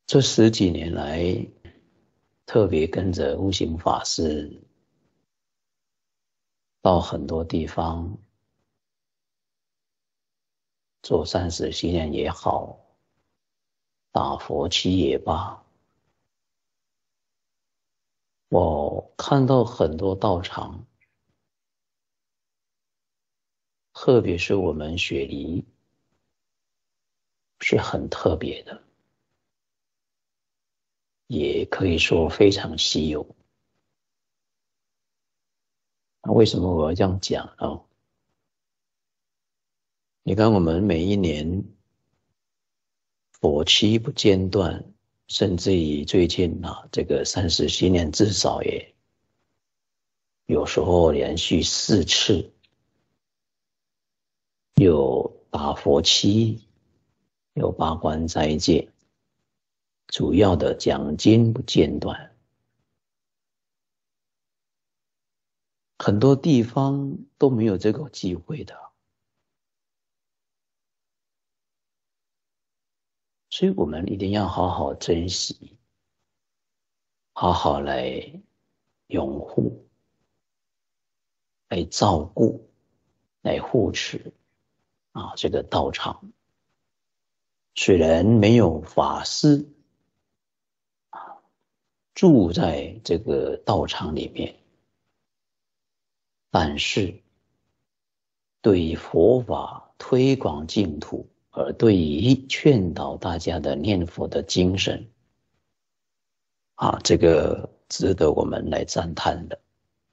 这十几年来，特别跟着悟行法师到很多地方做善事训练也好，打佛七也罢，我看到很多道场，特别是我们雪梨是很特别的，也可以说非常稀有。那为什么我要这样讲呢？你看，我们每一年佛七不间断，甚至于最近这个三十七年至少也有时候连续4次有打佛七，有八关斋戒，主要的讲经不间断。很多地方都没有这个机会的，所以我们一定要好好珍惜，好好来拥护，来照顾，来护持这个道场。虽然没有法师住在这个道场里面，但是对于佛法推广净土，而对于劝导大家的念佛的精神这个值得我们来赞叹的。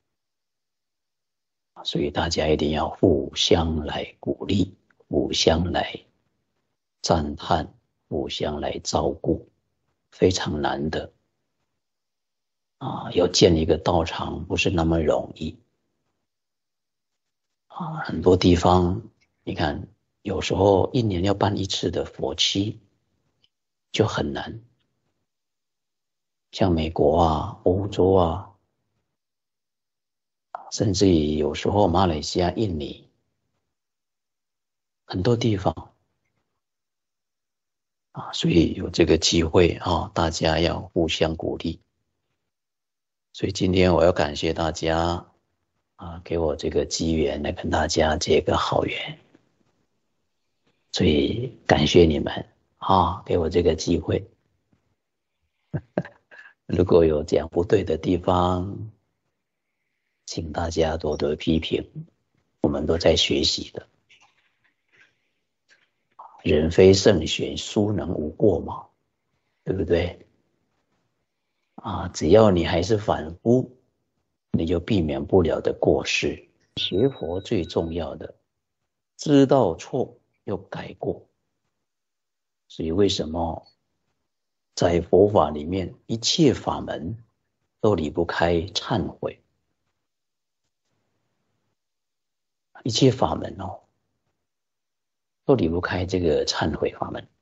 所以大家一定要互相来鼓励，互相来赞叹，互相来照顾，非常难得要建一个道场不是那么容易很多地方你看，有时候一年要办一次的佛七就很难，像美国欧洲甚至于有时候马来西亚、印尼很多地方所以有这个机会大家要互相鼓励。所以今天我要感谢大家给我这个机缘来跟大家结个好缘，所以感谢你们给我这个机会。如果有讲不对的地方，请大家多多批评，我们都在学习的。人非圣贤，孰能无过嘛？对不对？只要你还是凡夫，你就避免不了的过失。学佛最重要的，知道错要改过。所以为什么在佛法里面，一切法门都离不开忏悔？一切法门都离不开这个忏悔法门。